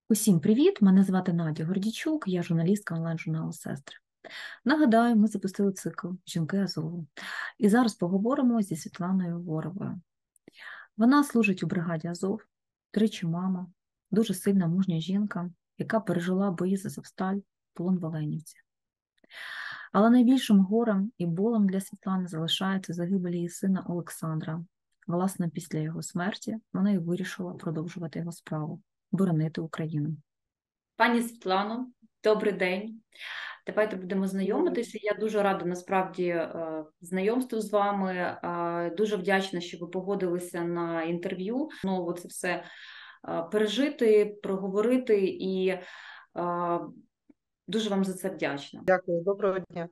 Усім привіт! Мене звати Надя Гордійчук, я журналістка онлайн-журналу «Сестри». Нагадаю, ми запустили цикл «Жінки Азову». І зараз поговоримо зі Світланою Воровою. Вона служить у бригаді Азов, тричі мама, дуже сильна мужня жінка, яка пережила бої за Азовсталь, полон в Оленівці. Але найбільшим горем і болем для Світлани залишається загибель її сина Олександра. Власне, після його смерті вона і вирішила продовжувати його справу – боронити Україну. Пані Світлано, добрий день. Давайте будемо знайомитися. Я дуже рада насправді знайомству з вами. Дуже вдячна, що ви погодилися на інтерв'ю. Знову це все пережити, проговорити і дуже вам за це вдячна. Дякую, доброго дня.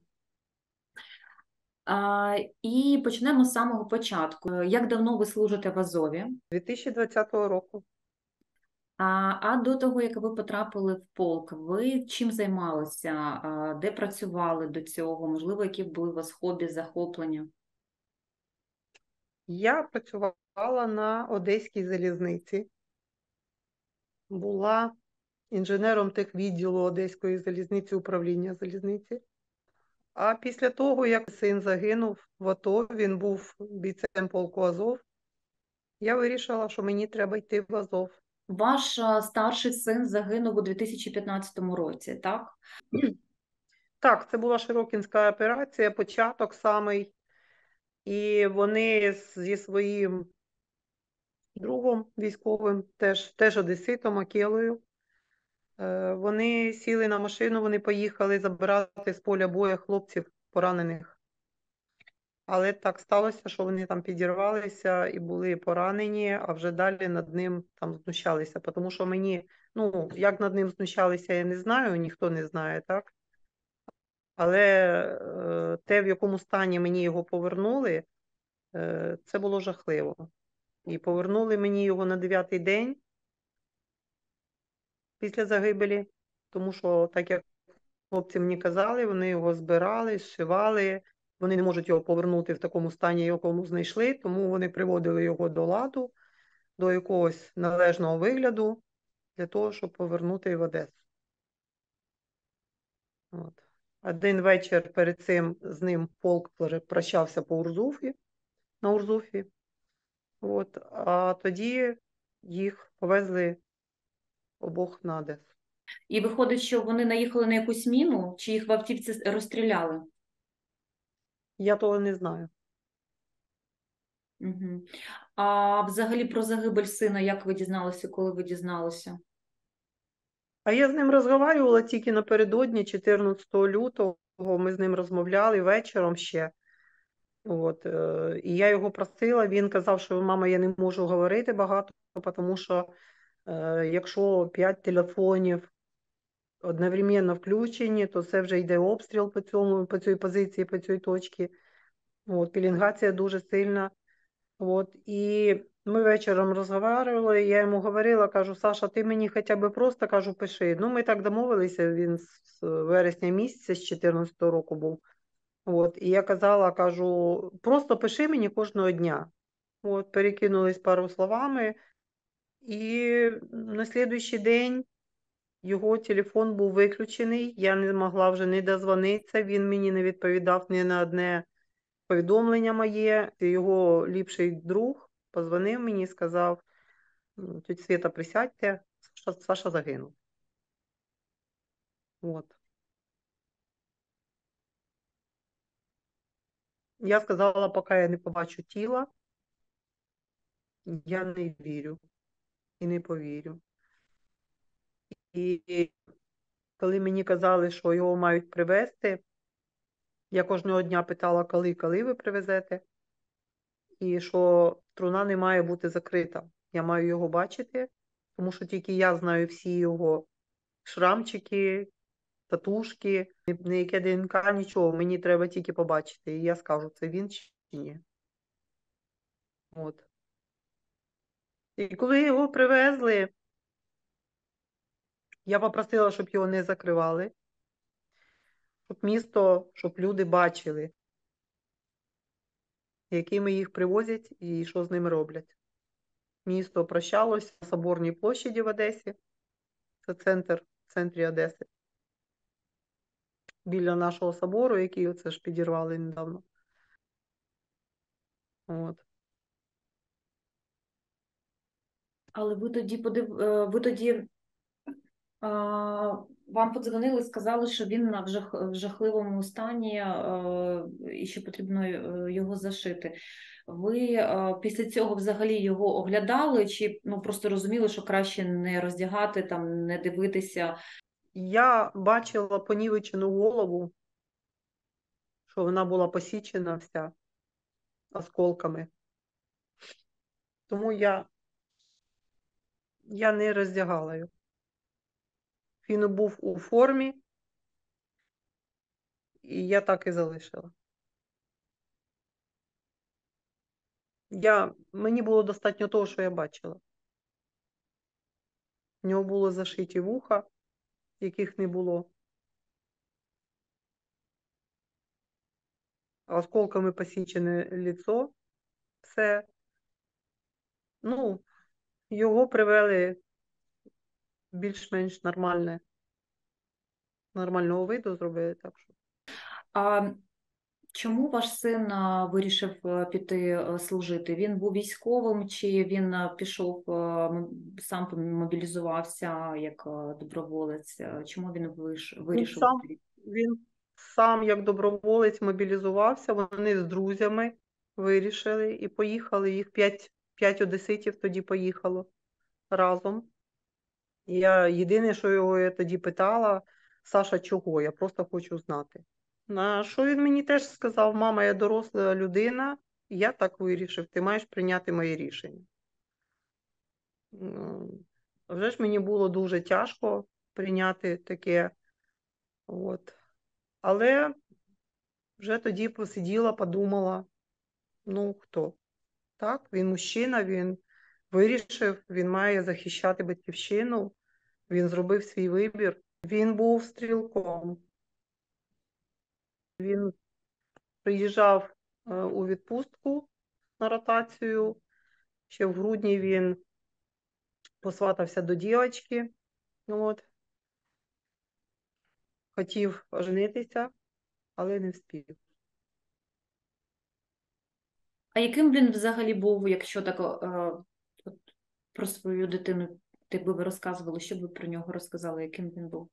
І почнемо з самого початку. Як давно ви служите в Азові? 2020 року. А до того, як ви потрапили в полк, ви чим займалися? Де працювали до цього? Можливо, які були у вас хобі, захоплення? Я працювала на Одеській залізниці. Була інженером техвідділу Одеської залізниці, управління залізниці. А після того, як син загинув в АТО, він був бійцем полку Азов, я вирішила, що мені треба йти в Азов. Ваш старший син загинув у 2015 році, так? Так, це була Широкінська операція, початок самий. І вони зі своїм другом військовим, теж одеситом, Акелою, вони сіли на машину, вони поїхали забирати з поля бою хлопців поранених. Але так сталося, що вони там підірвалися і були поранені, а вже далі над ним там знущалися. Тому що мені, як над ним знущалися, я не знаю, ніхто не знає, так? Але те, в якому стані мені його повернули, це було жахливо. І повернули мені його на 9-й день після загибелі, тому що, так як хлопці мені казали, вони його збирали, зшивали, вони не можуть його повернути в такому стані, якому знайшли, тому вони приводили його до ладу, до якогось належного вигляду, для того, щоб повернути в Одесу. От. Один вечір перед цим з ним полк прощався по Урзуфі, на Урзуфі. От. А тоді їх повезли обох на Одесу. І виходить, що вони наїхали на якусь міну, чи їх в автівці розстріляли? Я того не знаю. Угу. А взагалі про загибель сина, як ви дізналися, коли ви дізналися? А я з ним розмовляла тільки напередодні, 14 лютого, ми з ним розмовляли вечором ще. От, і я його просила, він казав, що мама, я не можу говорити багато, тому що якщо 5 телефонів одновременно включені, то це вже йде обстріл по цій позиції, по цій точці. От, пеленгація дуже сильна. От, і ми вечором розмовляли, я йому говорила, кажу, Саша, ти мені хоча б просто, кажу, пиши. Ми так домовилися, він з вересня місяця, з 14-го року був. От, і я казала, кажу, просто пиши мені кожного дня. От, перекинулись пару словами, і на слідуючий день його телефон був виключений, я не могла вже не дозвонитися, він мені не відповідав ні на одне повідомлення моє. Його ліпший друг позвонив мені і сказав, тетя Света, присядьте, Саша загинув. От. Я сказала, поки я не побачу тіла, я не вірю і не повірю. І коли мені казали, що його мають привезти, я кожного дня питала, коли ви привезете, і що труна не має бути закрита. Я маю його бачити, тому що тільки я знаю всі його шрамчики, татушки, ніяке ДНК, нічого. Мені треба тільки побачити. І я скажу, це він чи ні. От. І коли його привезли, я попросила, щоб його не закривали, щоб люди бачили, якими їх привозять і що з ними роблять. Місто прощалось на Соборній площаді в Одесі. Це центр в центрі Одеси. Біля нашого собору, який оце ж підірвали недавно. От. Але ви тоді вам подзвонили і сказали, що він в жахливому стані і що потрібно його зашити. Ви після цього взагалі його оглядали чи просто розуміли, що краще не роздягати, там, не дивитися? Я бачила понівечену голову, що вона була посічена вся осколками. Тому я не роздягала його. Він був у формі, і я так і залишила. Мені було достатньо того, що я бачила. В нього було зашиті вуха, яких не було. Осколками посічене лицо. Все. Його привели більш-менш нормального виду зробили. Так що. А чому ваш син вирішив піти служити? Він був військовим, чи він пішов, сам мобілізувався як доброволець? Чому він вирішив? Він сам як доброволець мобілізувався, вони з друзями вирішили і поїхали. Їх 5 одеситів тоді поїхало разом. Я єдине, що його я тоді питала: Саша, чого? Я просто хочу знати. На що він мені теж сказав: мама, я доросла людина, я так вирішив, ти маєш прийняти моє рішення. Вже ж мені було дуже тяжко прийняти таке. От. Але вже тоді посиділа, подумала, хто? Так, він мужчина, він вирішив, він має захищати батьківщину, він зробив свій вибір. Він був стрілком. Він приїжджав у відпустку на ротацію. Ще в грудні він посватався до дівчинки. От. Хотів оженитися, але не встиг. А яким він взагалі був, якщо так про свою дитину, якби ви розказували, що б ви про нього розказали, яким він був?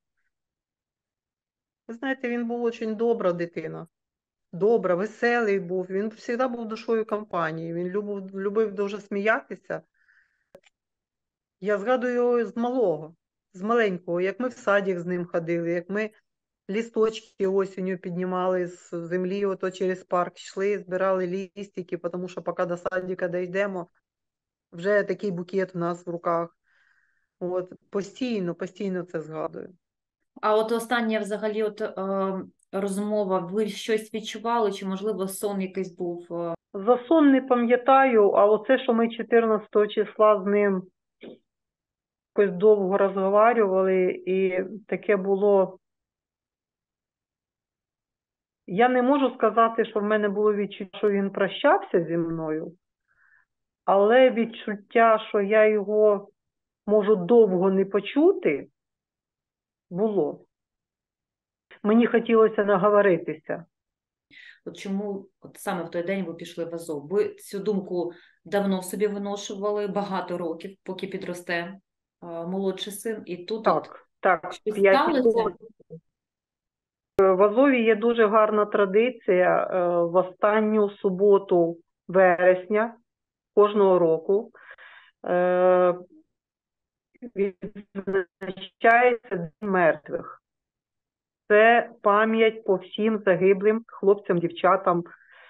Ви знаєте, він був дуже добра дитина. Добра, веселий був. Він завжди був душою компанії. Він любив дуже сміятися. Я згадую його з маленького, як ми в садик з ним ходили, як ми лісточки осінню піднімали з землі, ото через парк йшли, збирали лістики, тому що поки до садика дійдемо, вже такий букет у нас в руках. От, постійно це згадую. А от остання взагалі розмова, ви щось відчували, чи, можливо, сон якийсь був? За сон не пам'ятаю, а оце, що ми 14 числа з ним якось довго розговорювали, і таке було. Я не можу сказати, що в мене було відчуття, що він прощався зі мною, але відчуття, що я його можу довго не почути, було. Мені хотілося наговоритися. От чому саме в той день ви пішли в Азов? Ви цю думку давно в собі виношували, багато років, поки підросте молодший син, і тут так, щось сталося? В Азові є дуже гарна традиція в останню суботу вересня кожного року відзначається День мертвих. Це пам'ять по всім загиблим хлопцям, дівчатам.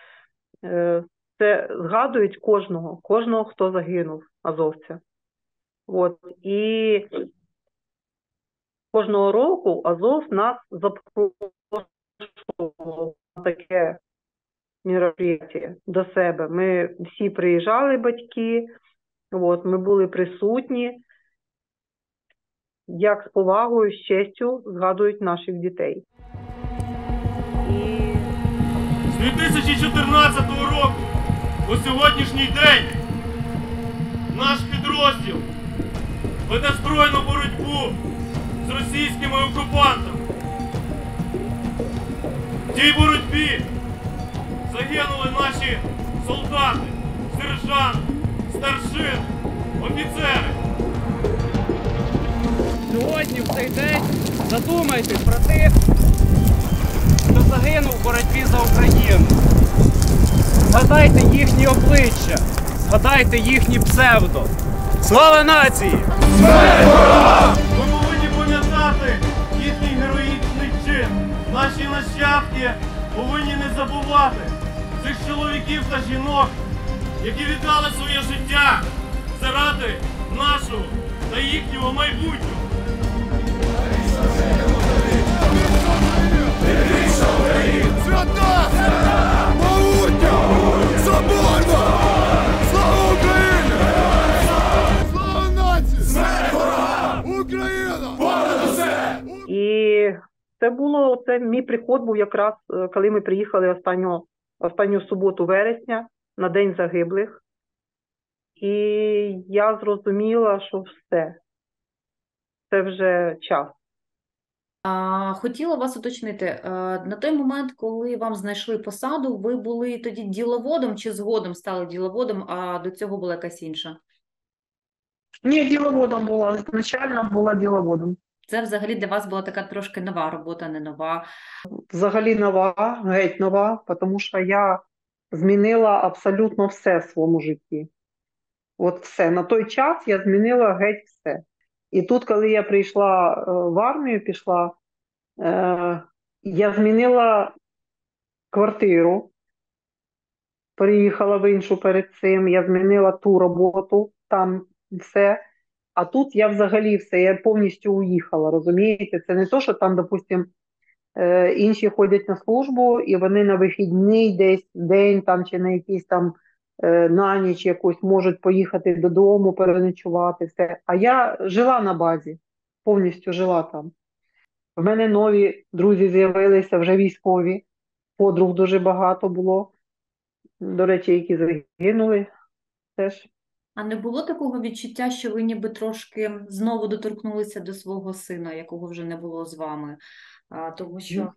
Це згадують кожного, хто загинув, азовця. От. І кожного року Азов нас запрошував на таке мероприятие до себе. Ми всі приїжджали, батьки, от, ми були присутні, як з повагою, з честю згадують наших дітей. З 2014 року по сьогоднішній день наш підрозділ веде збройну боротьбу з російськими окупантами. В тій боротьбі загинули наші солдати, сержанти, старшини, офіцери. Сьогодні, в цей день, задумайтесь про тих, хто загинув у боротьбі за Україну. Згадайте їхні обличчя, згадайте їхні псевдо. Слава нації! Ми повинні пам'ятати їхній героїчний чин. Наші нащадки повинні не забувати цих чоловіків та жінок, які віддали своє життя заради нашого та їхнього майбутнього. Свята! Могутня! Соборна! Слава Україні! Слава нації! Смерть ворогам! Україна! Понад усе! І це мій приход був якраз, коли ми приїхали останню суботу вересня на День загиблих. І я зрозуміла, що все. Це вже час. Хотіла вас уточнити, на той момент, коли вам знайшли посаду, ви були тоді діловодом чи згодом стали діловодом, а до цього була якась інша? Ні, діловодом була. Изначально була діловодом. Це взагалі для вас була така трошки нова робота, не нова. Взагалі нова, геть нова, тому що я змінила абсолютно все в своєму житті. От все. На той час я змінила геть все. І тут, коли я прийшла в армію, пішла, я змінила квартиру, переїхала в іншу перед цим, я змінила ту роботу, там все. А тут я взагалі все, я повністю уїхала, розумієте? Це не то, що там, допустим, інші ходять на службу, і вони на вихідний десь день там, чи на якийсь там на ніч якусь можуть поїхати додому, переночувати, все. А я жила на базі, повністю жила там. В мене нові друзі з'явилися, вже військові, подруг дуже багато було, до речі, які загинули теж. А не було такого відчуття, що ви ніби трошки знову доторкнулися до свого сина, якого вже не було з вами? Тому що...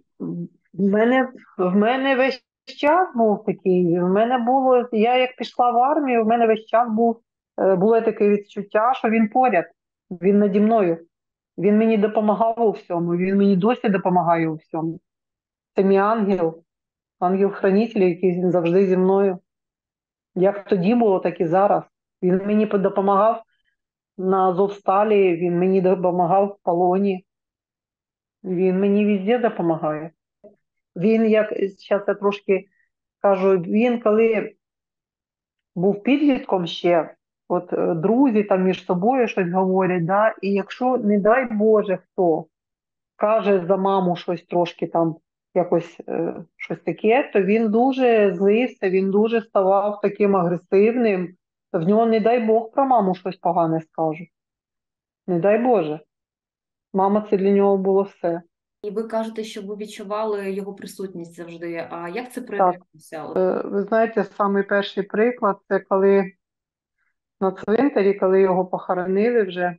В мене весь час був такий, в мене було, я як пішла в армію, в мене весь час було таке відчуття, що він поряд, він наді мною, він мені допомагав у всьому, він мені досі допомагає у всьому. Це мій ангел, ангел-хранитель, який завжди зі мною. Як тоді було, так і зараз. Він мені допомагав на Азовсталі, він мені допомагав в полоні, він мені везде допомагає. Він, як зараз я трошки кажу, він коли був підлітком ще, от друзі там між собою щось говорять, да, і якщо, не дай Боже, хто каже за маму щось трошки там, якось щось таке, то він дуже злився, він дуже ставав таким агресивним, в нього, не дай Бог, про маму щось погане скажуть. Не дай Боже. Мама, це для нього було все. І ви кажете, що ви відчували його присутність завжди. А як це Так. проявлялося? Ви знаєте, самий перший приклад, це коли на цвинтарі, коли його похоронили вже,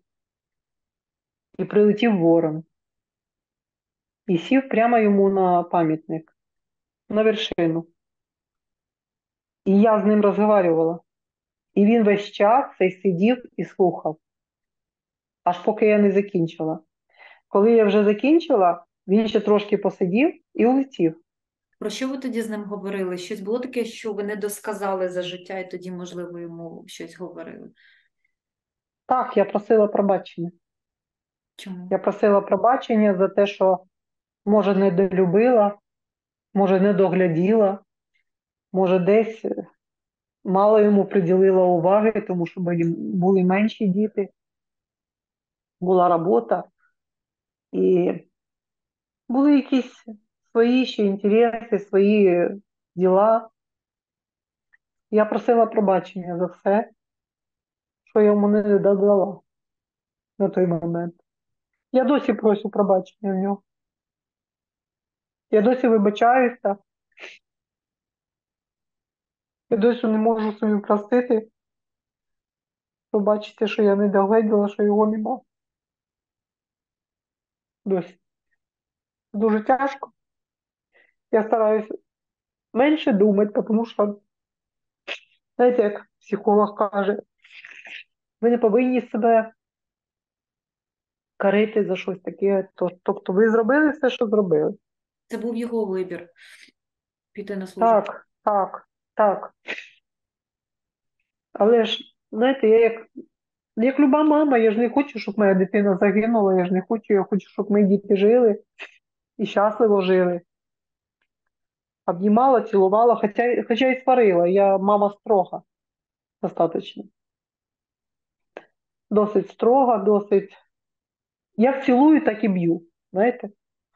і прилетів ворон. І сів прямо йому на пам'ятник, на вершину. І я з ним розмовляла. І він весь час цей сидів і слухав, аж поки я не закінчила. Коли я вже закінчила, він ще трошки посидів і улетів. Про що ви тоді з ним говорили? Щось було таке, що ви не досказали за життя, і тоді, можливо, йому щось говорили? Так, я просила пробачення. Чому? Я просила пробачення за те, що, може, не долюбила, може, не догляділа, може, десь мало йому приділила уваги, тому що були менші діти, була робота, і були якісь свої ще інтереси, свої діла. Я просила пробачення за все, що я йому не додала на той момент. Я досі прошу пробачення в нього. Я досі вибачаюся. Я досі не можу собі простити, побачити, що я не догледіла, що його нема. досі. Дуже тяжко. Я стараюся менше думати, тому що, знаєте, як психолог каже, ви не повинні себе карити за щось таке. Тобто ви зробили все, що зробили. Це був його вибір піти на службу. Так, так, так. Але ж, знаєте, я як люба мама, я ж не хочу, щоб моя дитина загинула, я ж не хочу, я хочу, щоб мої діти жили і щасливо жили. Обнімала, цілувала, хоча і сварила. Я мама строга, достатньо. Досить строга, досить. Як цілую, так і б'ю, знаєте?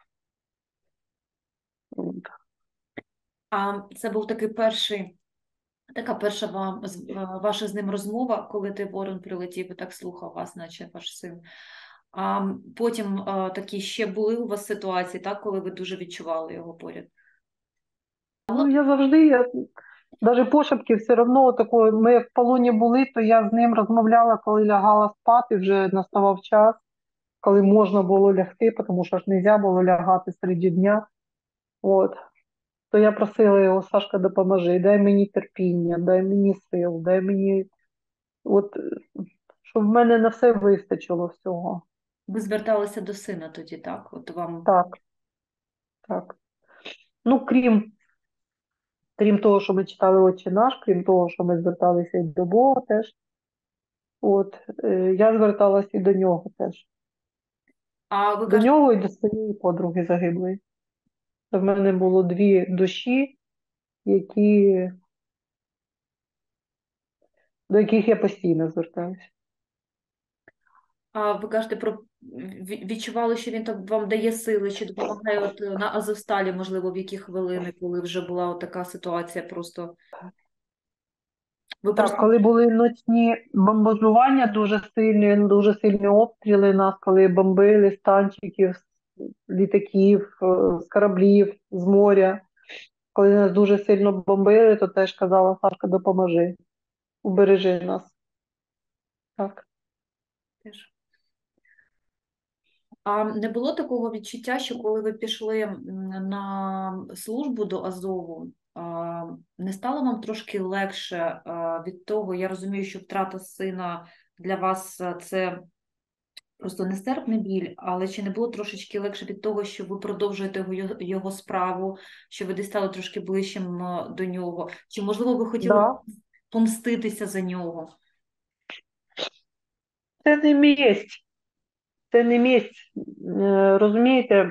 А це був такий така перша ваша з ним розмова, коли ти ворон прилетів і так слухав вас, наче ваш син. А потім такі ще були у вас ситуації, так, коли ви дуже відчували його поряд? Ну, я завжди, навіть пошепки все одно такої, ми як в полоні були, то я з ним розмовляла, коли лягала спати, вже наставав час, коли можна було лягти, тому що ж не можна було лягати серед дня. От. То я просила його: Сашка, допоможи, дай мені терпіння, дай мені сил, дай мені, от, щоб в мене на все вистачило всього. Ви зверталися до сина тоді, так? От вам... Так, так. Ну, крім того, що ми читали «Отче наш», крім того, що ми зверталися і до Бога теж, от, я зверталася і до нього теж. А ви До кажете, нього і до своєї подруги загиблої. В мене було дві душі, до яких я постійно зверталася. ви кажете про відчували, що він так вам дає сили, чи допомагає от на Азовсталі, можливо, в які хвилини, коли вже була от така ситуація просто... Ви Так, просто... коли були ночні бомбардування дуже сильні обстріли нас, коли бомбили з танчиків, з літаків, з кораблів, з моря. Коли нас дуже сильно бомбили, то теж казала: Сашка, допоможи, убережи нас. Так. Теж. А не було такого відчуття, що коли ви пішли на службу до Азову, не стало вам трошки легше від того? Я розумію, що втрата сина для вас це просто нестерпний біль, але чи не було трошечки легше від того, що ви продовжуєте його справу, що ви десь стали трошки ближчим до нього? Чи, можливо, ви хотіли Да. помститися за нього? Це не місць. Це не місць. Розумієте,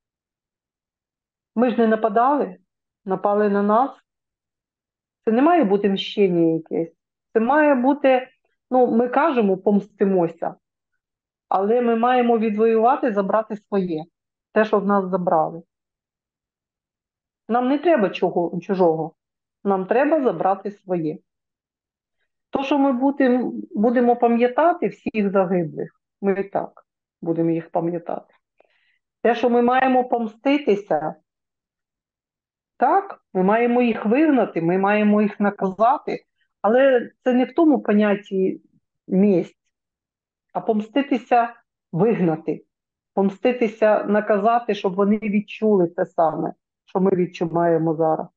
ми ж не нападали, напали на нас. Це не має бути мщення якесь. Це має бути, ми кажемо, помстимося, але ми маємо відвоювати, забрати своє. Те, що в нас забрали. Нам не треба чужого. Нам треба забрати своє. То, що ми будемо пам'ятати всіх загиблих, ми і так будемо їх пам'ятати. Те, що ми маємо помститися, так, ми маємо їх вигнати, ми маємо їх наказати, але це не в тому понятті місць, а помститися, вигнати, помститися, наказати, щоб вони відчули те саме, що ми відчуваємо зараз.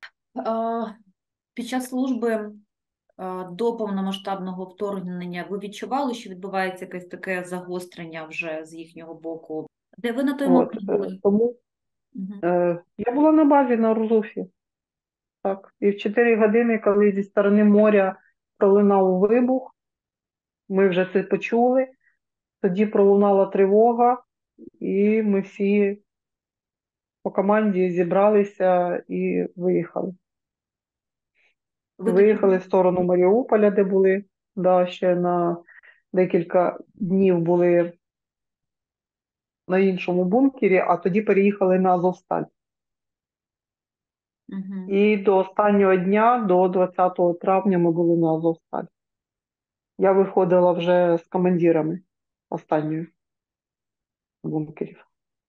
Під час служби до повномасштабного вторгнення ви відчували, що відбувається якесь таке загострення вже з їхнього боку? Де ви на той момент були? Тому я була на базі на Рузуфі. Так. І в 4 години, коли зі сторони моря пролунав вибух, ми вже це почули, тоді пролунала тривога, і ми всі по команді зібралися і виїхали. Виїхали в сторону Маріуполя, де були, ще на декілька днів були на іншому бункері, а тоді переїхали на Азовсталь. І до останнього дня, до 20 травня ми були на Азовсталі. Я виходила вже з командирами останньої бункерів.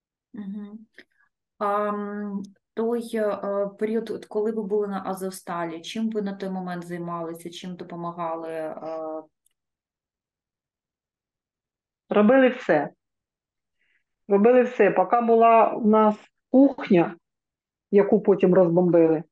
Той період, коли ви були на Азовсталі, чим ви на той момент займалися, чим допомагали? Робили все. Робили все. Поки була у нас кухня, яку потім розбомбили,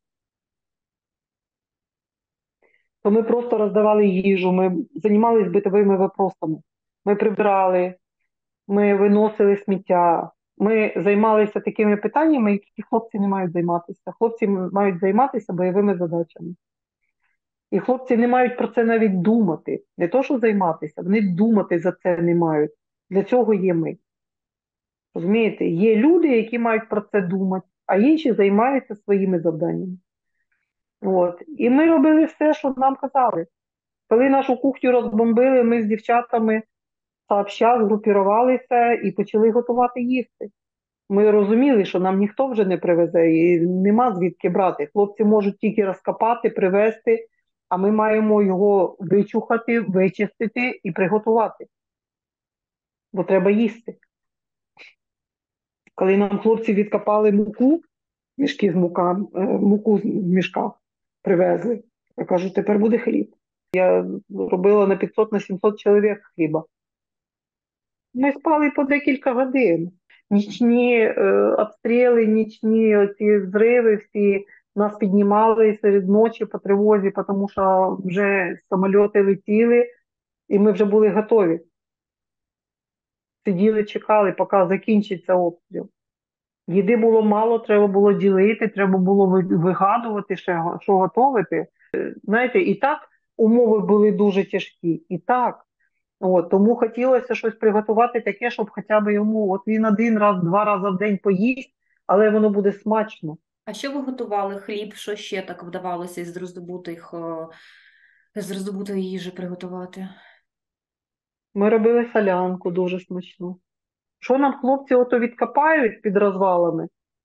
то ми просто роздавали їжу, ми займалися битовими вопросами. Ми прибирали, ми виносили сміття, ми займалися такими питаннями, які хлопці не мають займатися. Хлопці мають займатися бойовими задачами. І хлопці не мають про це навіть думати. Не то, що займатися, вони думати за це не мають. Для цього є ми. Розумієте, є люди, які мають про це думати, а інші займаються своїми завданнями. От. І ми робили все, що нам казали. Коли нашу кухню розбомбили, ми з дівчатами сообща згрупірувалися і почали готувати їсти. Ми розуміли, що нам ніхто вже не привезе і нема звідки брати. Хлопці можуть тільки розкопати, привезти, а ми маємо його вичухати, вичистити і приготувати. Бо треба їсти. Коли нам хлопці відкопали муку, мішки з муку в мішках привезли, я кажу, тепер буде хліб. Я робила на 500, на 700 чоловік хліба. Ми спали по декілька годин. Нічні обстріли, нічні оці зриви всі нас піднімали серед ночі по тривозі, тому що вже самольоти летіли, і ми вже були готові. Сиділи, чекали, поки закінчиться обстріл. Їди було мало, треба було ділити, треба було вигадувати, що готувати. Знаєте, і так умови були дуже тяжкі, і так. От, тому хотілося щось приготувати таке, щоб хоча б йому, от він один раз, два рази в день поїсть, але воно буде смачно. А що ви готували? Хліб, що ще так вдавалося з роздобутої їжі приготувати? Ми робили солянку дуже смачну. Що нам хлопці ото відкопають під розвалами,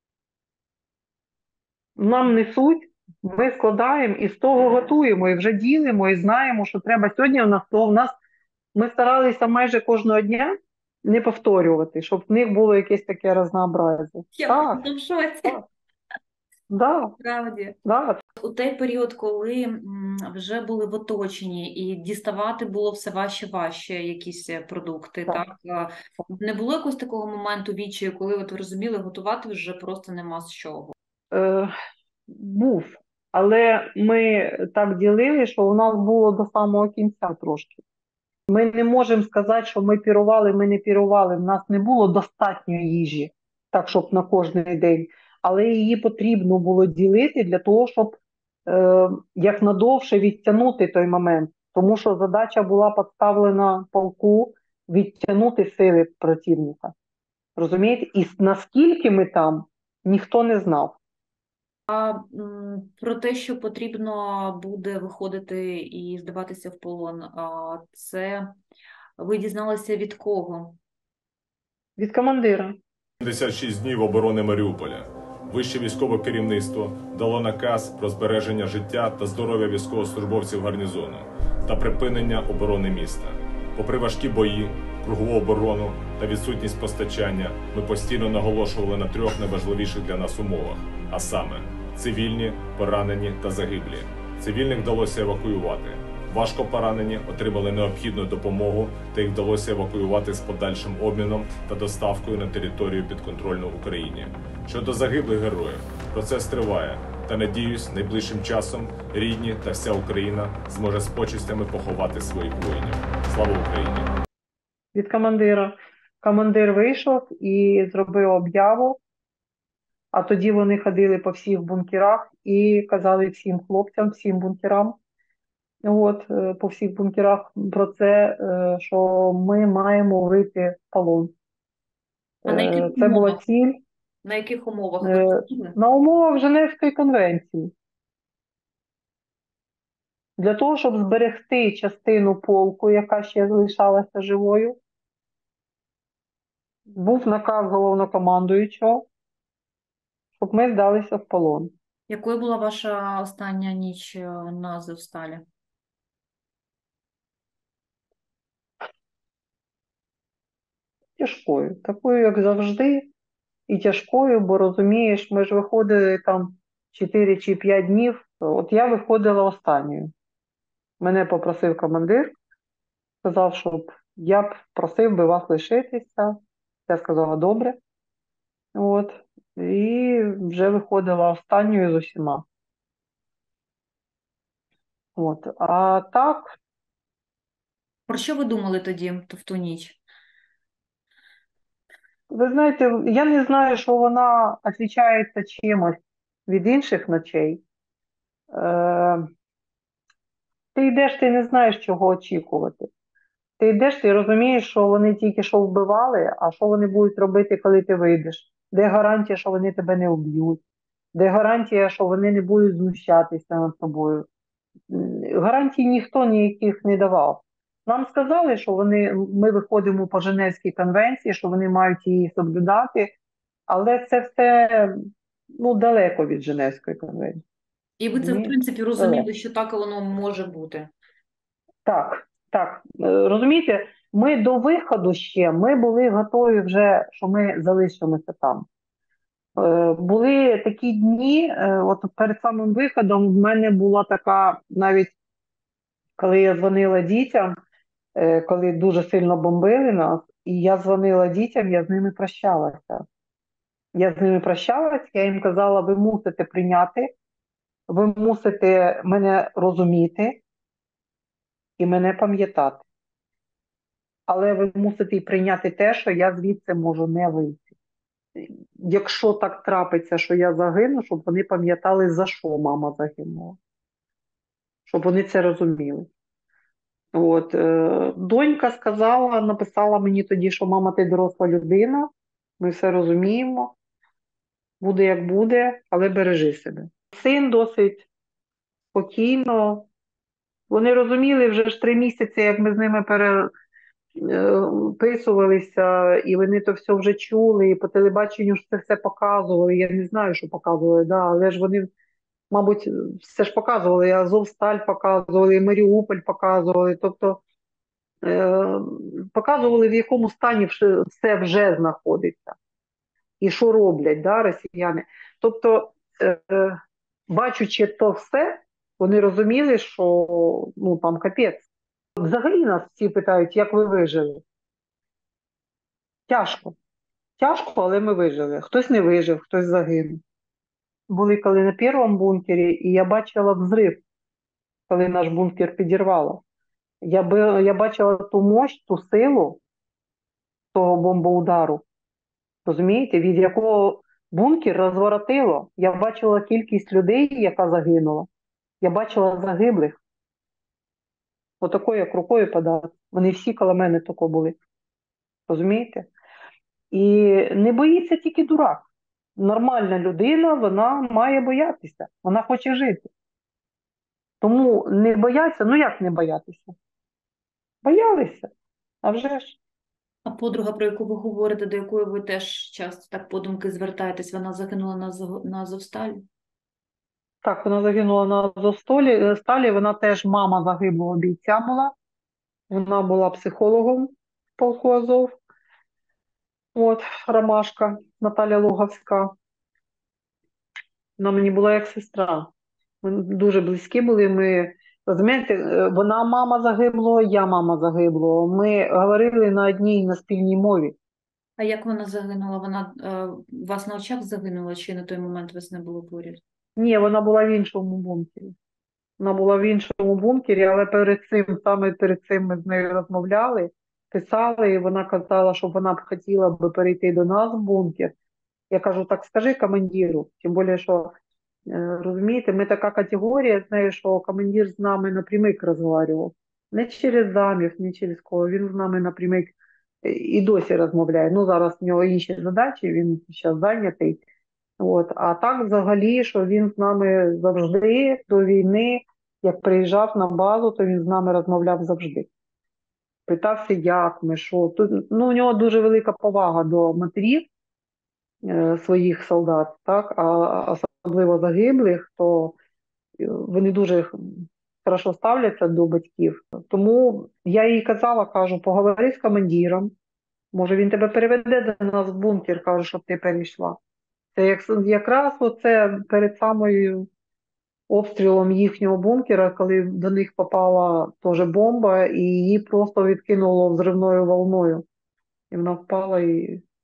нам несуть, ми складаємо і з того готуємо, і вже ділимо, і знаємо, що треба сьогодні у нас ми старалися майже кожного дня не повторювати, щоб в них було якесь таке разнообразие. Я Так, в шоці. так. Да, Справді. да. У той період, коли вже були в оточенні і діставати було все важче якісь продукти, Так. так? Не було якогось такого моменту відчаю, коли от ви розуміли, готувати вже просто нема з чого? Був. Але ми так ділили, що у нас було до самого кінця трошки. Ми не можемо сказати, що ми пірували, ми не пірували. В нас не було достатньо їжі, так, щоб на кожний день. Але її потрібно було ділити для того, щоб якнадовше відтягнути той момент. Тому що задача була поставлена полку відтягнути сили противника. Розумієте? І наскільки ми там, ніхто не знав. Про те, що потрібно буде виходити і здаватися в полон, це ви дізналися від кого? Від командира. 56 днів оборони Маріуполя. Вище військове керівництво дало наказ про збереження життя та здоров'я військовослужбовців гарнізону та припинення оборони міста. Попри важкі бої, кругову оборону та відсутність постачання, ми постійно наголошували на трьох найважливіших для нас умовах, а саме цивільні, поранені та загиблі. Цивільних вдалося евакуювати. Важко поранені отримали необхідну допомогу та їх вдалося евакуювати з подальшим обміном та доставкою на територію підконтрольну Україні. Щодо загиблих героїв, процес триває, та надіюсь, найближчим часом рідні та вся Україна зможе з почестями поховати своїх воїнів. Слава Україні! Від командира. Командир вийшов і зробив об'яву, а тоді вони ходили по всіх бункерах і казали всім хлопцям, всім бункерам, по всіх бункерах про це, що ми маємо вийти в полон. Це була ціль. На яких умовах ви хотіли? На умовах Женевської конвенції. Для того, щоб зберегти частину полку, яка ще залишалася живою, був наказ головнокомандуючого, щоб ми здалися в полон. Якою була ваша остання ніч на Азовсталі? Тяжкою. Такою, як завжди, і тяжкою, бо розумієш, ми ж виходили там 4 чи 5 днів. От я виходила останньою. Мене попросив командир, сказав, щоб я б просив би вас лишитися, Я сказала, добре. От. І вже виходила останньою з усіма. От. А так, Про що ви думали тоді, в ту ніч? ви знаєте, я не знаю, що вона відрізняється чимось від інших ночей. Ти йдеш, ти не знаєш, чого очікувати. Ти йдеш, ти розумієш, що вони тільки що вбивали, а що вони будуть робити, коли ти вийдеш? Де гарантія, що вони тебе не вб'ють? Де гарантія, що вони не будуть знущатися над тобою? Гарантій ніхто ніяких не давав. Нам сказали, що ми виходимо по Женевській конвенції, що вони мають її соблюдати, але це все далеко від Женевської конвенції. І ви це, в Розумієте? принципі, Далеко. розуміли, що так воно може бути? Так, так. Розумієте, ми до виходу ще, ми були готові вже, що ми залишимося там. Були такі дні, от перед самим виходом в мене була така, навіть коли я дзвонила дітям, коли дуже сильно бомбили нас, і я дзвонила дітям, я з ними прощалася. Я з ними прощалася, я їм казала, ви мусите прийняти, ви мусите мене розуміти і мене пам'ятати. Але ви мусите і прийняти те, що я звідси можу не вийти. Якщо так трапиться, що я загину, щоб вони пам'ятали, за що мама загинула. Щоб вони це розуміли. От, донька сказала, написала мені тоді, що мама, ти доросла людина, ми все розуміємо, буде як буде, але бережи себе. Син досить спокійно. Вони розуміли вже ж 3 місяці, як ми з ними переписувалися, і вони то все вже чули, і по телебаченню ж це все показували. Я не знаю, що показували, да, але ж вони, мабуть, все ж показували. І Азовсталь показували, і Маріуполь показували. Тобто показували, в якому стані все вже знаходиться. І що роблять, да, росіяни. Тобто, бачучи то все, вони розуміли, що там капець. Взагалі нас всі питають, як ви вижили. Тяжко. Тяжко, але ми вижили. Хтось не вижив, хтось загинув. Були коли на першому бункері, і я бачила взрив, коли наш бункер підірвало. Я бачила ту мощь, ту силу того бомбоудару. Розумієте, від якого бункер розворотило. Я бачила кількість людей, яка загинула. Я бачила загиблих. Отакою, як рукою подати. Вони всі коло мене тако були. Розумієте? І не боїться тільки дурак. Нормальна людина, вона має боятися. Вона хоче жити. Тому не бояться, як не боятися? Боялися. А вже ж. А подруга, про яку ви говорите, до якої ви теж часто так подумки звертаєтесь, вона загинула на Азовсталі? Так, вона загинула на Азовсталі, вона теж мама загиблого бійця була. Вона була психологом полку Азов. От, Ромашка Наталя Луговська. Вона мені була як сестра. Ми дуже близькі були. Ми, розумієте, вона мама загиблого, я мама загиблого. Ми говорили на одній, на спільній мові. А як вона загинула? Вона у вас на очах загинула, чи на той момент вас не було поряд? Ні, вона була в іншому бункері. Вона була в іншому бункері, але саме перед цим ми з нею розмовляли, писали, і вона казала, що вона б хотіла би перейти до нас в бункер. Я кажу, так скажи командиру, тим більше, що, розумієте, ми така категорія, знаю, що командир з нами напрямик розмовляв. Не через замів, не через кого, він з нами напрямик і досі розмовляє. Зараз в нього інші задачі, він зараз зайнятий. От. А так взагалі, що він з нами завжди до війни, як приїжджав на базу, то він з нами розмовляв завжди. Питався, як ми, що. У нього дуже велика повага до матерів своїх солдат, так? А особливо загиблих, то вони дуже хорошо ставляться до батьків. Тому я їй казала, кажу, поговори з командиром, може він тебе переведе до нас в бункер, кажу, щоб ти перейшла. Це якраз оце перед самою обстрілом їхнього бункера, коли до них попала теж бомба, і її просто відкинуло взривною волною. І вона впала і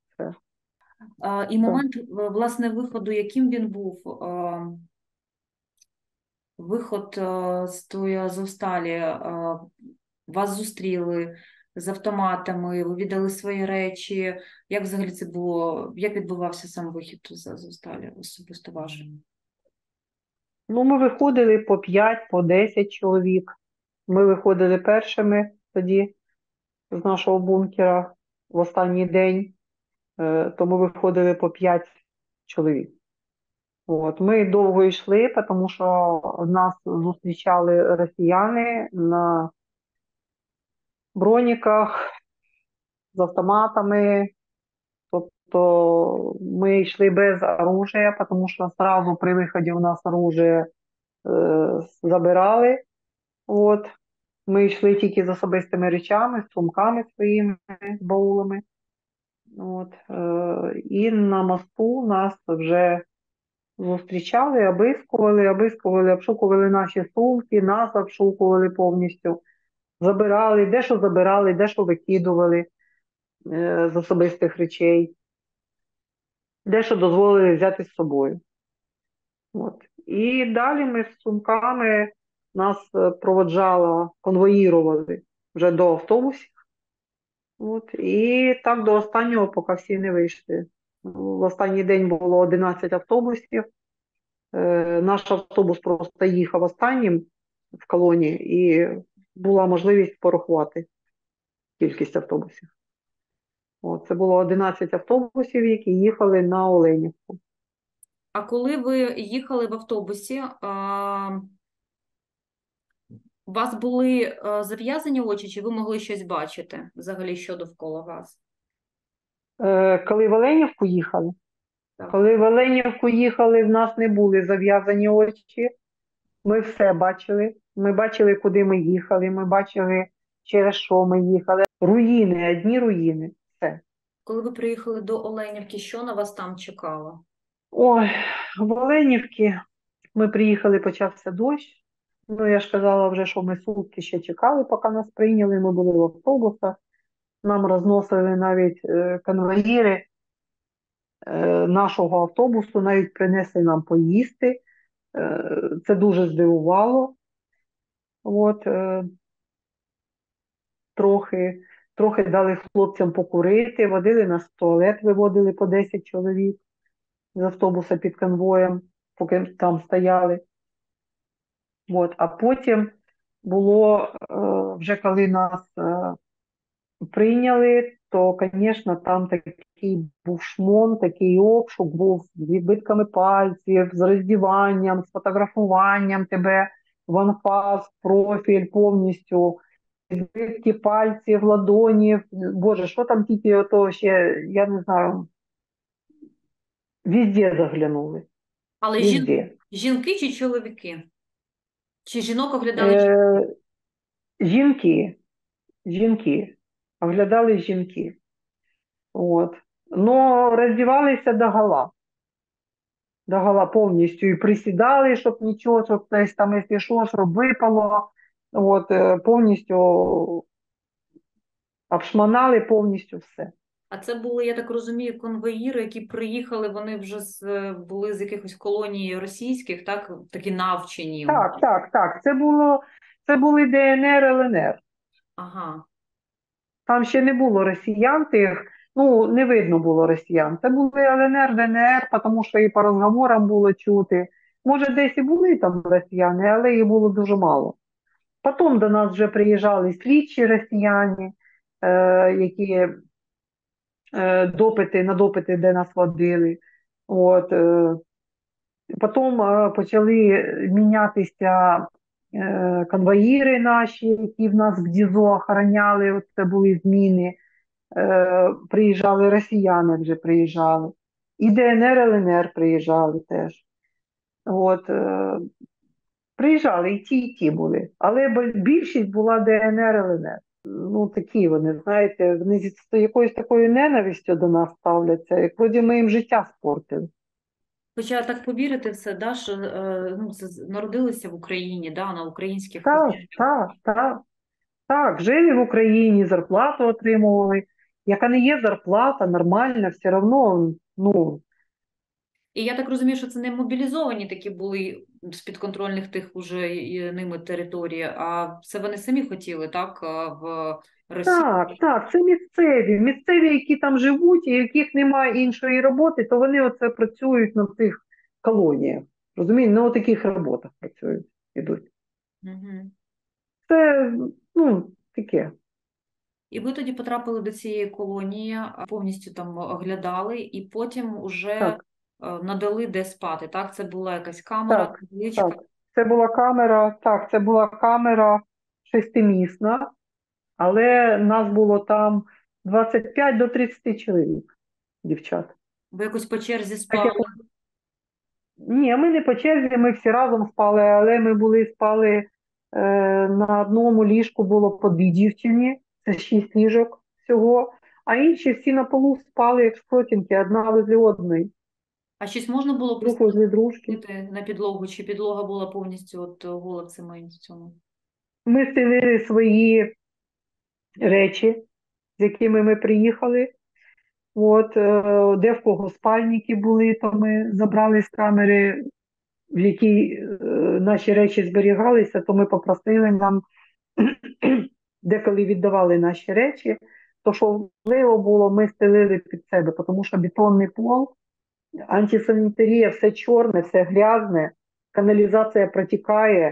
І момент, власне, виходу, яким він був? Виход з тої Азовсталі, вас зустріли з автоматами, ви віддали свої речі. Як взагалі це було? Як відбувався сам вихід з Азовсталі, особисто ваш? Ну, ми виходили по 5, по 10 чоловік. Ми виходили першими тоді з нашого бункера в останній день, то ми виходили по 5 чоловік. От. Ми довго йшли, тому що нас зустрічали росіяни на броніках з автоматами. Тобто ми йшли без оружия, тому що одразу при виході у нас оружие забирали. От. Ми йшли тільки з особистими речами, з сумками своїми, з баулами. От. І на мосту нас вже зустрічали, обискували, обшукували наші сумки, нас обшукували повністю. Забирали, дещо викидували з особистих речей, дещо дозволили взяти з собою. От. І далі ми з сумками нас конвоїрували вже до автобусів. От. І так до останнього, поки всі не вийшли. В останній день було 11 автобусів. Наш автобус просто їхав останнім в колоні, і була можливість порахувати кількість автобусів. От, це було 11 автобусів, які їхали на Оленівку. А коли ви їхали в автобусі, у вас були зав'язані очі, чи ви могли щось бачити взагалі, що довкола вас? Коли в Оленівку їхали? Так. Коли в Оленівку їхали, в нас не були зав'язані очі. Ми все бачили. Ми бачили, куди ми їхали, ми бачили, через що ми їхали. Руїни, одні руїни. Все. Коли ви приїхали до Оленівки, що на вас там чекало? Ой, в Оленівці ми приїхали, почався дощ. Ну, я ж казала вже, що ми сутки ще чекали, поки нас прийняли. Ми були в автобусах. Нам розносили навіть конвоїри нашого автобусу, навіть принесли нам поїсти. Це дуже здивувало. От, трохи дали хлопцям покурити, водили нас в туалет, виводили по 10 чоловік з автобуса під конвоєм, поки там стояли. От, а потім було, вже коли нас прийняли, то, звісно, там такий був шмон, такий обшук був з відбитками пальців, з роздіванням, з фотографуванням тебе в анфас, профіль повністю, відбитки пальців, ладонів. Боже, що там тільки ото ще, я не знаю, везде заглянули. Але Везде. жінки чи чоловіки? Чи жінок оглядали? Жінки. Оглядали жінки. От. Но роздівалися догола повністю. І присідали, щоб нічого, щоб десь там, якщо що, щоб випало. От, повністю обшмонали повністю все. А це були, я так розумію, конвоїри, які приїхали, вони вже були з якихось колоній російських, так? Такі навчені. Так. Це були ДНР, ЛНР. Ага. Там ще не було росіян тих, ну, не видно було росіян. Це були ЛНР, ДНР, тому що і по розговорам було чути. Може, десь і були там росіяни, але їх було дуже мало. Потім до нас вже приїжджали слідчі росіяни, які на допити, де нас водили. От. Потім почали мінятися конвоїри наші, які в нас в ДІЗО охороняли, це були зміни. Приїжджали росіяни, вже приїжджали. І ДНР, ЛНР приїжджали теж. От. Приїжджали і ті були. Але більшість була ДНР, ЛНР. Ну, такі вони, знаєте, вони з якоюсь такою ненавистю до нас ставляться, як вроді ми їм життя спортили. Хоча так повірити все, да, що народилися в Україні, да, на українських... Так, жили в Україні, зарплату отримували. Яка не є зарплата, нормальна, все одно Ну, І я так розумію, що це не мобілізовані такі були з підконтрольних тих уже ними територій, а це вони самі хотіли, так, в Росії? так, це місцеві, які там живуть, і яких немає іншої роботи, то вони оце працюють на цих колоніях. Розумієте, на таких роботах працюють, ідуть. Угу. Це, ну, таке. І ви тоді потрапили до цієї колонії, повністю там оглядали, і потім уже Так, надали де спати, так? Це була якась камера, так, табличка. так. Це була камера шестимісна, але нас було там 25 до 30 чоловік, дівчат. Ви якось по черзі Так спали? як Ні, ми не по черзі, ми всі разом спали, але ми спали на одному ліжку було по 2 дівчині, це 6 ліжок всього, а інші всі на полу спали, як шпротінки, одна возле одної, А щось можна було друг возле дружки. постелити на підлогу, чи підлога була повністю от голубцями в цьому? Ми стелили свої речі, з якими ми приїхали. От, де в кого спальники були, то ми забрали з камери, в якій наші речі зберігалися, то ми попросили нам деколи віддавали наші речі, то що важливо було, ми стелили під себе, тому що бетонний пол, антисанітарія, все чорне, все грязне, каналізація протікає,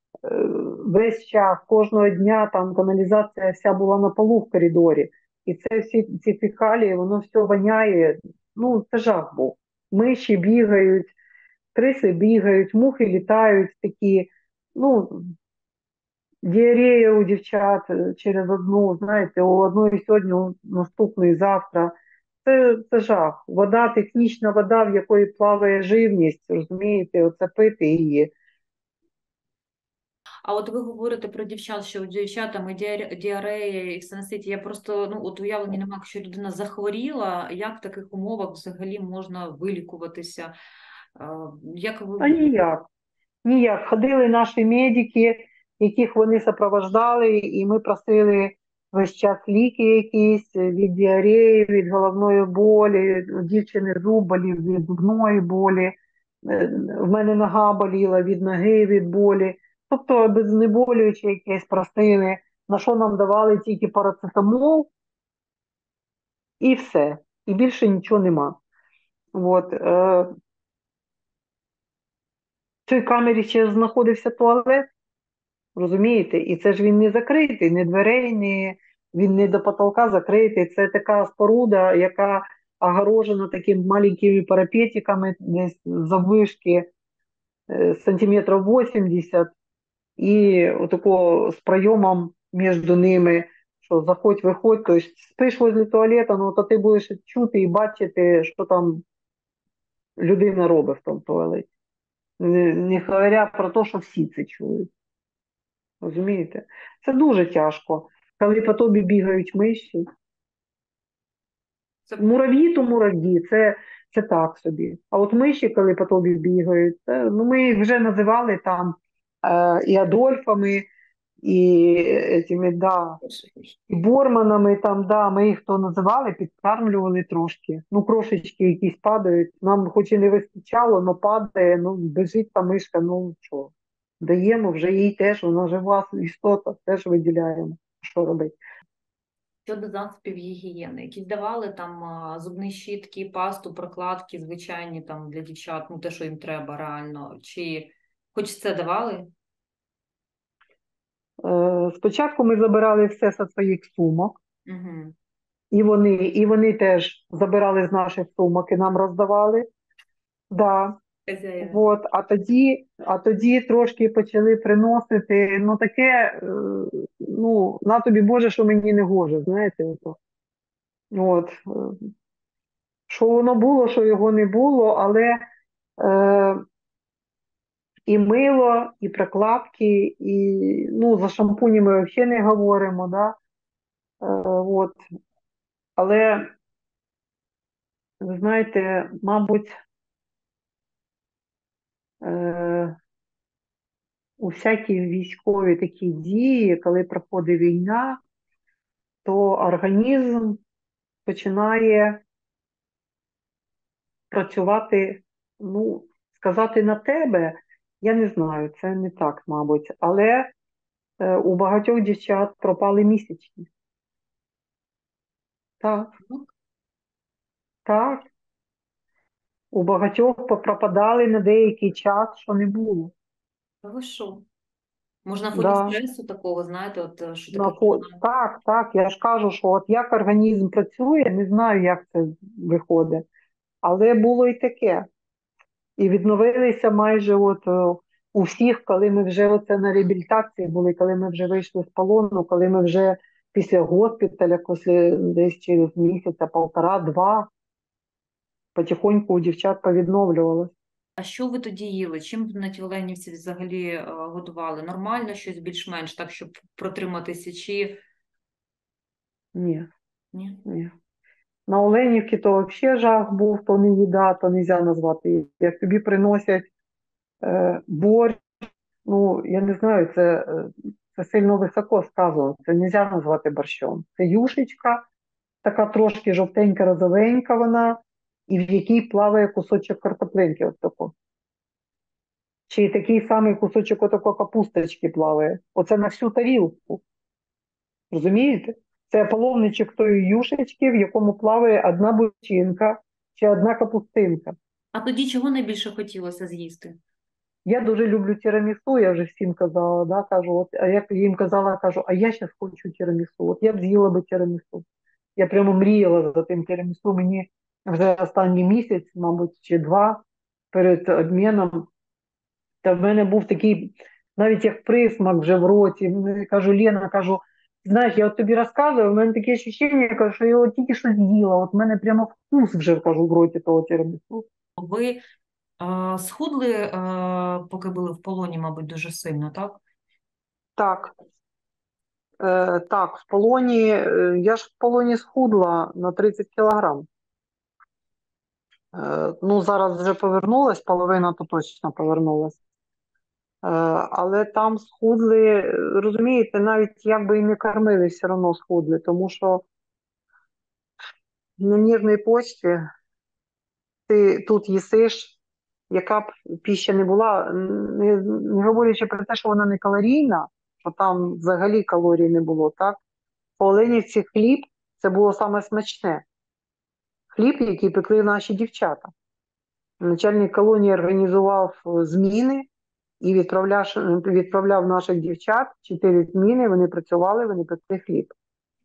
весь час, кожного дня там каналізація вся була на полу в коридорі, і це всі ці фекалії, воно все воняє, ну це жах був. Миші бігають, криси бігають, мухи літають такі, ну, діарея у дівчат через одну, знаєте, у одної сьогодні, у наступної завтра. Це жах. Вода, технічна вода, в якої плаває живність, розумієте, оце пити її. А от ви говорите про дівчат, що у дівчатами діарея і синусит. Я просто, ну, от уявлення немає, якщо людина захворіла, як в таких умовах взагалі можна вилікуватися? Як А ви... ніяк. Ніяк. Ходили наші медики, яких вони супроводжали, і ми просили весь час ліки якісь від діареї, від головної болі, у дівчини зуб болів від зубної болі, в мене нога боліла від ноги, від болі. Тобто беззнеболюючі якісь просили, на що нам давали тільки парацетамол і все. І більше нічого нема. От, в цій камері ще знаходився туалет, розумієте? І це ж він не закритий, ні дверей, він не до потолка закритий. Це така споруда, яка огорожена такими маленькими парапетиками, десь заввишки сантиметрів 80, і отако з прийомом між ними, що заходь, виходь, тобто спиш возле туалету, ну то ти будеш чути і бачити, що там людина робить в тому туалеті. Не говоря про те, що всі це чують. Розумієте? Це дуже тяжко. Коли по тобі бігають миші. Мурав'ї то мурав'ї, це так собі. А от миші, коли по тобі бігають, це, ну, ми їх вже називали там і Адольфами, і этими, да, і Борманами, там, да, ми їх то називали, підкармлювали трошки. Ну, крошечки якісь падають. Нам хоч і не вистачало, але падає, ну, біжить та мишка, ну що. Даємо вже їй теж, вона жива істота, теж виділяємо. Що робити? Щодо засобів гігієни, які давали там зубні щітки, пасту, прокладки звичайні там для дівчат, ну те, що їм треба реально, чи хоч це давали? Спочатку ми забирали все зі своїх сумок, Угу. і вони теж забирали з наших сумок і нам роздавали. Да. От, а тоді трошки почали приносити, ну таке, ну, на тобі Боже, що мені не гоже, знаєте, ото. От, що воно було, що його не було, але і мило, і прокладки, і, ну, за шампуні ми взагалі не говоримо, да? От. Але, ви знаєте, мабуть, у всякі військові такі дії, коли проходить війна, то організм починає працювати, ну, сказати на тебе, я не знаю, це не так, мабуть. Але у багатьох дівчат пропали місячні. Так, так. У багатьох пропадали на деякий час, що не було. Та ви що? Може, на фоні Да. стресу такого, знаєте, от що таке журнал? Так, так, я ж кажу, що от як організм працює, не знаю, як це виходить. Але було і таке. І відновилися майже у всіх, коли ми вже оце на реабілітації були, коли ми вже вийшли з полону, коли ми вже після госпіталя, десь через місяця, полтора-два, потихоньку у дівчат повідновлювалося. А що ви тоді їли? Чим на тій Оленівці взагалі годували? Нормально щось більш-менш, так, щоб протриматися, чи Ні, ні? ні. На Оленівці то взагалі жах був, то не їда, то не можна назвати. Як тобі приносять борщ, ну, я не знаю, це сильно високо сказано, це не можна назвати борщом. Це юшечка, така трошки жовтенька, розовенька вона, і в якій плаває кусочок картоплинки от тако. Чи такий самий кусочок отако капусточки плаває. Оце на всю тарілку. Розумієте? Це половничок тої юшечки, в якому плаває одна бочинка чи одна капустинка. А тоді чого найбільше хотілося з'їсти? Я дуже люблю тірамісу, я вже всім казала, да, кажу, от, а як їм казала, кажу, а я зараз хочу тірамісу. От я б з'їла би тірамісу. Я прямо мріяла за тим тірамісу. Мені вже останній місяць, мабуть, чи два перед обміном. Та в мене був такий, навіть як присмак вже в роті. Кажу, Лена, кажу, знаєш, я от тобі розказую, в мене таке відчуття, кажу, що я його тільки що з'їла. От в мене прямо вкус вже, кажу, в роті того тірамісу. Ви схудли, поки були в полоні, мабуть, дуже сильно, так? Так. Так, в полоні, я ж в полоні схудла на 30 кілограм. Ну, зараз вже повернулась, половина то точно повернулась. Але там схудли, розумієте, навіть якби і не кормили, все одно схудли, тому що на нервній почві ти тут їсиш, яка б піща не була, не говорячи про те, що вона не калорійна, що там взагалі калорій не було, так? По Оленівці хліб – це було саме смачне. Хліб, який пекли наші дівчата. Начальник колонії організував зміни і відправляв наших дівчат, 4 зміни, вони працювали, вони пекли хліб.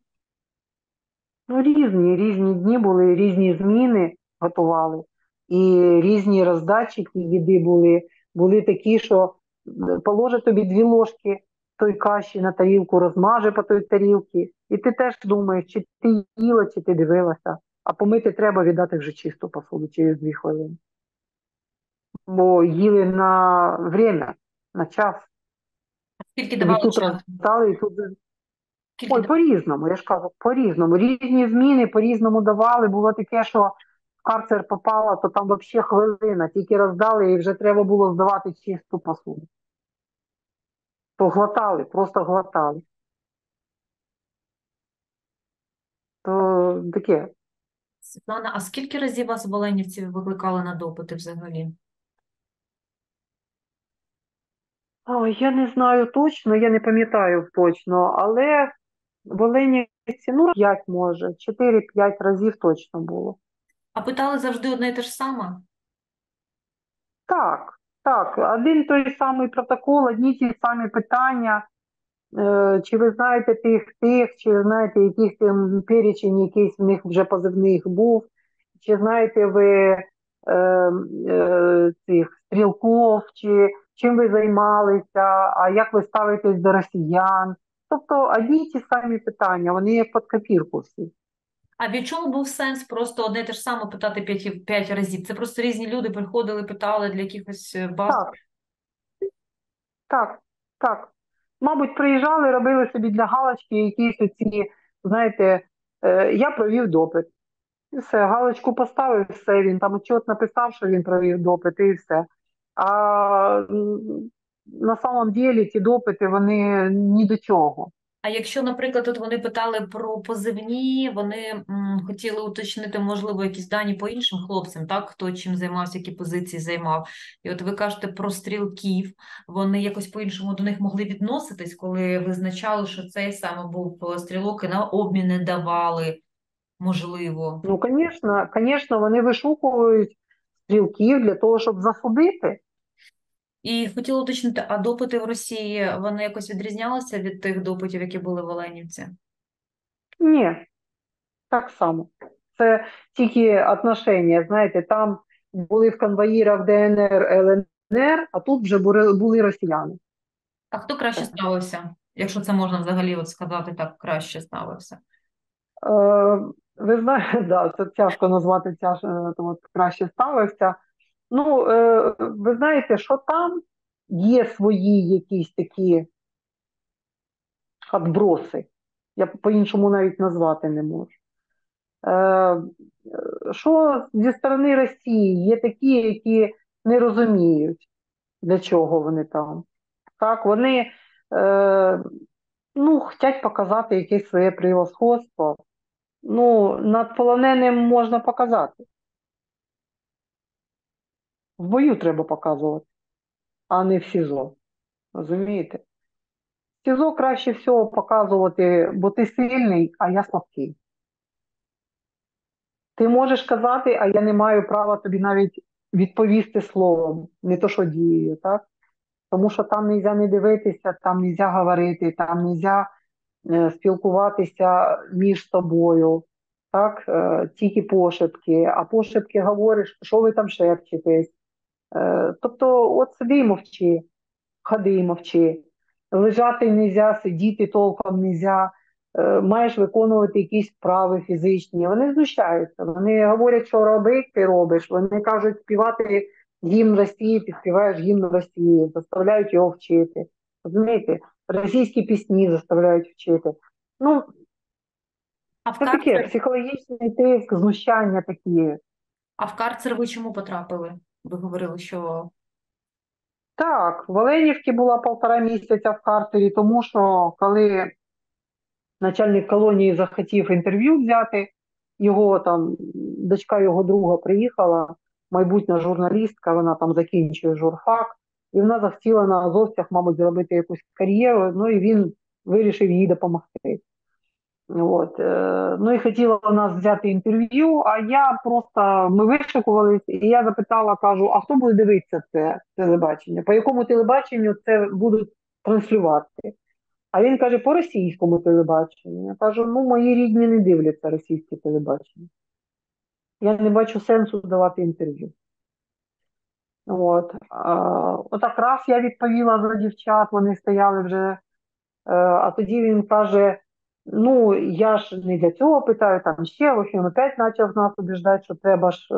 Ну, різні дні були, різні зміни готували. І різні роздатчики їди були. Були такі, що положить тобі 2 ложки той каші на тарілку, розмаже по той тарілці. І ти теж думаєш, чи ти їла, чи ти дивилася. А помити треба, віддати вже чисту посуду через 2 хвилини. Бо їли на время, на час. Скільки Тобі давали тут часу? роздали і тут. Скільки Ой, по-різному, я ж кажу, по-різному. Різні зміни по-різному давали. Було таке, що в карцер попала, то там взагалі хвилина. Тільки роздали і вже треба було здавати чисту посуду. То глотали, просто глотали. То таке. Світлана, а скільки разів вас в Оленівці викликали на допити взагалі? Ой, я не знаю точно, я не пам'ятаю точно, але в Оленівці, ну, 5 може, 4-5 разів точно було. А питали завжди одне і те ж саме? Так, так, один той самий протокол, одні ті самі питання. Чи ви знаєте тих, чи ви знаєте, яких там перечень якийсь в них вже позивних був, чи знаєте ви цих стрілков, чи чим ви займалися, а як ви ставитесь до росіян. Тобто одні й ті самі питання, вони як під копірку всі. А від чого був сенс просто одне і те ж саме питати 5 разів? Це просто різні люди приходили, питали для якихось баз? Так, так, так. Мабуть, приїжджали, робили собі для галочки якісь оці, знаєте, я провів допит. І все, галочку поставив, все, він там отчет написав, що він провів допит, і все. А на самом деле ті допити, вони ні до чого. А якщо, наприклад, от вони питали про позивні, вони хотіли уточнити, можливо, якісь дані по іншим хлопцям, так, хто чим займався, які позиції займав. І от ви кажете про стрілків, вони якось по-іншому до них могли відноситись, коли визначали, що цей саме був стрілок і на обміни давали, можливо. Ну, звісно, вони вишукують стрілків для того, щоб засудити. І хотіла уточнити, а допити в Росії, вони якось відрізнялися від тих допитів, які були в Оленівці? Ні, так само. Це тільки отношення, знаєте, там були в конвоїрах ДНР, ЛНР, а тут вже були росіяни. А хто краще ставився, якщо це можна взагалі от сказати так, краще ставився? Ви знаєте, да, це тяжко назвати, от, краще ставився. Ну, ви знаєте, що там є свої якісь такі отброси. Я по-іншому навіть назвати не можу. Е, що зі сторони Росії є такі, які не розуміють, для чого вони там. Так, вони хочуть показати якесь своє превосходство. Ну, над полоненим можна показати. В бою треба показувати, а не в СІЗО. Розумієте? В СІЗО краще всього показувати, бо ти сильний, а я слабкий. Ти можеш казати, а я не маю права тобі навіть відповісти словом, не то що дією, так? Тому що там не можна не дивитися, там не можна говорити, там не можна спілкуватися між собою, так? Тільки пошепки, а пошепки говориш, що ви там шепчетесь. Тобто, от сиди і мовчи, ходи і мовчи. Лежати не можна, сидіти толком не можна, маєш виконувати якісь вправи фізичні. Вони знущаються, вони говорять, що роби, ти робиш. Вони кажуть, співати гімн Росії, ти співаєш гімн Росії, заставляють його вчити. Розумієте? Російські пісні заставляють вчити. Ну, А в це таке карцер, психологічний тиск, знущання такі. а в карцер ви чому потрапили? Ви говорили, що Так, в Оленівці була 1,5 місяця в карцері, тому що коли начальник колонії захотів інтерв'ю взяти, його там, дочка його друга приїхала, майбутня журналістка, вона там закінчує журфак, і вона захотіла на азовцях, мабуть, зробити якусь кар'єру, ну і він вирішив їй допомогти. От. Ну і хотіла у нас взяти інтерв'ю, а я просто, ми вишикувалися, і я запитала, кажу, а хто буде дивитися це телебачення? По якому телебаченню це будуть транслювати? А він каже, по російському телебаченню. Я кажу, ну мої рідні не дивляться російське телебачення. Я не бачу сенсу давати інтерв'ю. От. Отак раз я відповіла за дівчат, вони стояли вже, а тоді він каже, ну, я ж не для цього питаю, там ще, в общем, опять почав нас убіждати, що треба ж.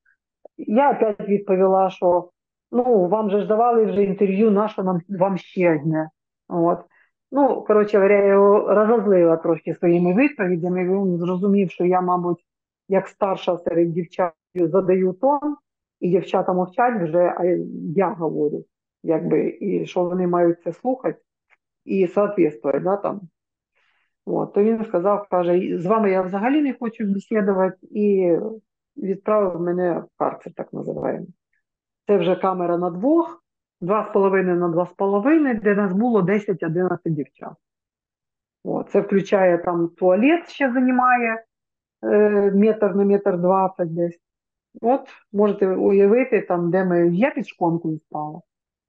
Я опять відповіла, що ну, вам же ж давали вже інтерв'ю, на що вам ще одне. От. Ну, коротше говоря, я його розозлила трошки своїми відповідями, він зрозумів, що я, мабуть, як старша серед дівчат задаю тон, і дівчата мовчать вже, а я говорю, якби, і що вони мають це слухати і соответствувати, да, там. От, то він сказав, каже, з вами я взагалі не хочу бесідувати, і відправив мене в карцер, так називаємо. Це вже камера на двох, 2,5 на 2,5, де нас було 10-11 дівчат. От, це включає там туалет, ще займає метр на метр 20 десь. От, можете уявити, там, де я під шконкою спала.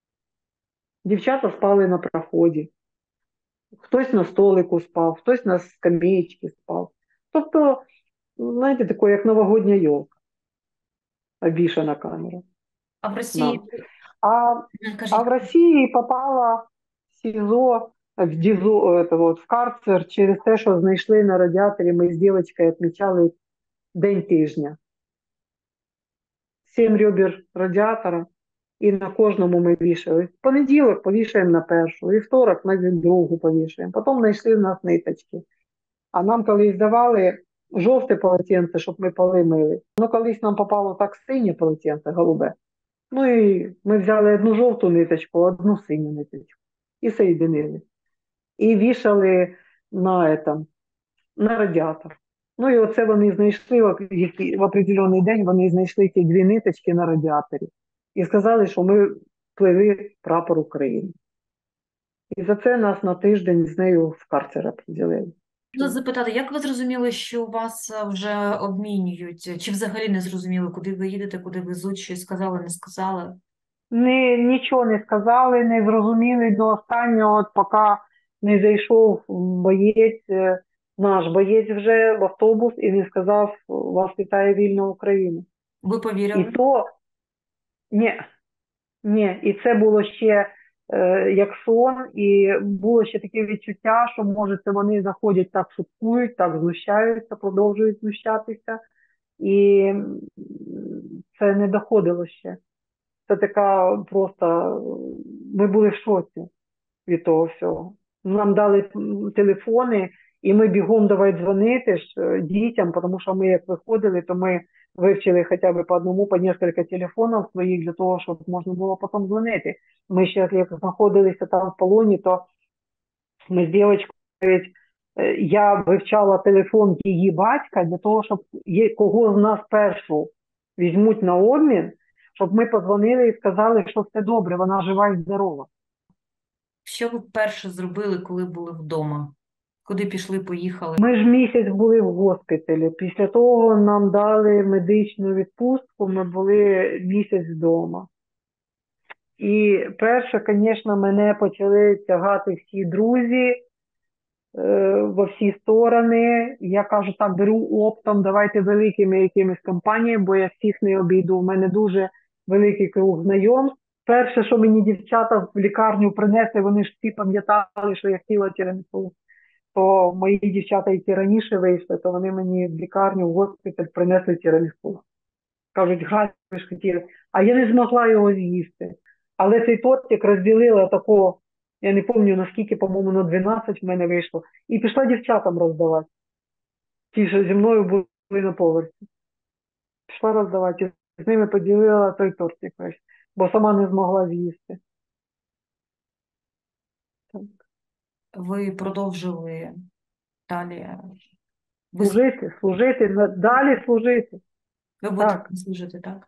Дівчата спали на проході. Хтось на столику спав, хтось на скамеечці спав. Тобто, знаєте, таке, як новогодня йолка, обвішана камера. а в Росії А в Росії попала в СІЗО, в карцер через те, що знайшли на радіаторі, ми з дівчинкою відмічали день тижня. 7 ребер радіатора, і на кожному ми вішали. В понеділок повішаємо на першу, вівторок на другу повішаємо. Потім знайшли в нас ниточки. А нам колись давали жовте полотенце, щоб ми поли мили. Ну, колись нам попало так синє полотенце, голубе. Ну і ми взяли одну жовту ниточку, одну синю ниточку. І соєдинили. і вішали на радіатор. Ну і оце вони знайшли, в определений день вони знайшли ті 2 ниточки на радіаторі і сказали, що ми пливли прапор України. І за це нас на тиждень з нею в карцер определили. Хотіла запитати, як ви зрозуміли, що вас вже обмінюють? Чи взагалі не зрозуміли, куди ви їдете, куди везуть, щось сказали, не сказали? Нічого не сказали, не зрозуміли до останнього, от поки не зайшов боєць, наш боєць вже в автобус і не сказав, вас вітає вільна Україна. Ви І повірили? то, ні, і це було ще як сон, і було ще таке відчуття, що, може, це вони заходять, так шуткують, так знущаються, продовжують знущатися, і це не доходило ще. Це така просто, ми були в шоці від того всього. Нам дали телефони, і ми бігом давай дзвонити ж дітям, тому що ми як виходили, то ми вивчили хоча б по одному, по кілька телефонів своїх для того, щоб можна було потім дзвонити. Ми ще як знаходилися там в полоні, то ми з дівчинкою, я вивчала телефон її батька для того, щоб кого з нас першу візьмуть на обмін, щоб ми подзвонили і сказали, що все добре, вона жива і здорова. Що ви перше зробили, коли були вдома? Куди пішли, поїхали? Ми ж місяць були в госпіталі. Після того нам дали медичну відпустку, ми були місяць вдома. І перше, звісно, мене почали тягати всі друзі во всі сторони. Я кажу, так, беру оптом, давайте великими якимись компаніями, бо я всіх не обійду. У мене дуже великий круг знайомств. Перше, що мені дівчата в лікарню принесли, вони ж всі пам'ятали, що я хотіла тірамісу. То мої дівчата, які раніше вийшли, то вони мені в лікарню, в госпіталь принесли тірамісу. Кажуть, Галь, ви ж хотіли. А я не змогла його з'їсти. Але цей тортик розділила такого, я не пам'ятаю наскільки, по-моєму, на 12 в мене вийшло. І пішла дівчатам роздавати. Ті, що зі мною були на поверсі. Пішла роздавати. І з ними поділила той тортик весь, бо сама не змогла з'їсти. Так. Ви продовжили далі? Служити, далі служити. Ви будете Так. служити, так?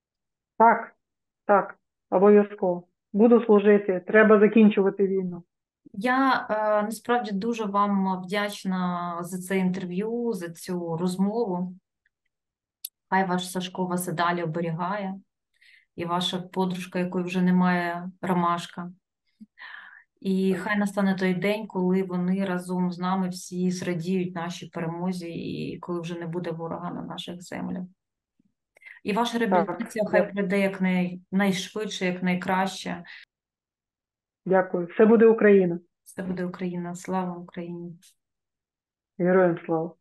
Так, обов'язково. Буду служити, треба закінчувати війну. Я насправді дуже вам вдячна за це інтерв'ю, за цю розмову. Хай ваш Сашко вас і далі оберігає, і ваша подружка, якої вже немає, Ромашка. І хай настане той день, коли вони разом з нами всі зрадіють нашій перемозі, і коли вже не буде ворога на наших землях. І ваша реабілітація хай пройде найшвидше, як найкраще. Дякую. Все буде Україна. Все буде Україна. Слава Україні! Героям слава!